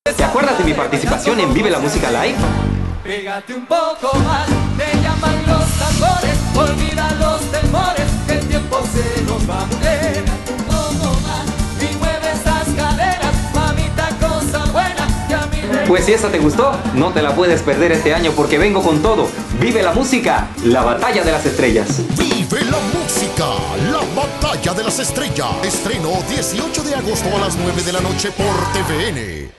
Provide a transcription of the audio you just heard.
¿Te acuerdas de mi participación en Vive la Música Live? Pégate un poco más, te llaman los tambores, olvida los temores, que el tiempo se nos va a mover. Un poco más y mueve esas caderas, mamita, cosa buena que a mí me... Pues si esa te gustó, no te la puedes perder este año porque vengo con todo. Vive la música, la batalla de las estrellas. Vive la música, la batalla de las estrellas. Estreno 18 de agosto a las 9 de la noche por TVN.